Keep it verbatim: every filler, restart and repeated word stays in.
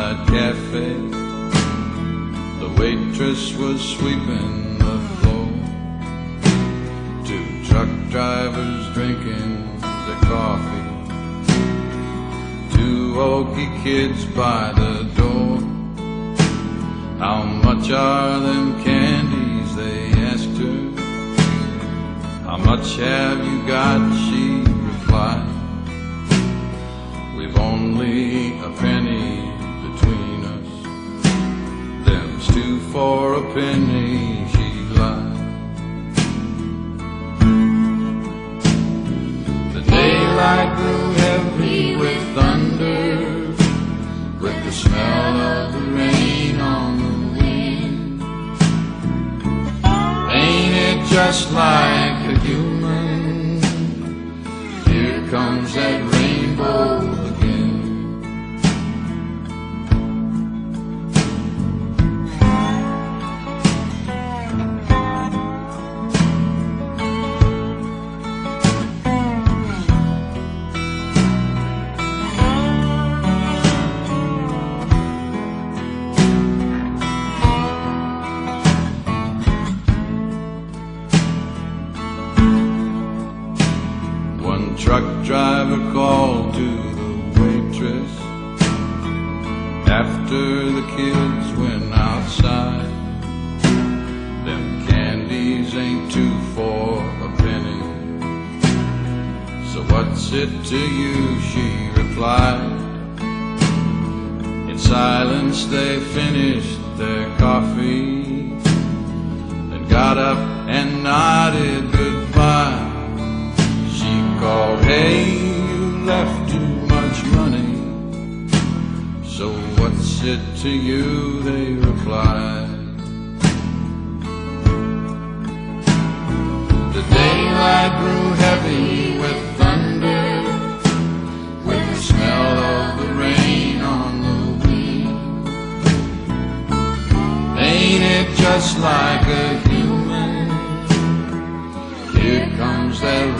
roadside cafe. The waitress was sweeping the floor. Two truck drivers drinking their coffee. Two oaky kids by the door. How much are them candies, they asked her. How much have you got, she replied. We've only a penny between us. Them's two for a penny, she lied. The daylight grew heavy with thunder, with the smell of the rain on the wind. Ain't it just like a human? Here comes that rainbow again. One truck driver called to the waitress after the kids went outside. Them candies ain't two for a penny. So what's it to you, she replied. In silence they finished their coffee and got up and nodded goodbye. She called, hey, you left too much money. So what's it to you, they replied. The daylight grew heavy with thunder, with the smell of the rain on the wind. Ain't it just like a human? Here comes that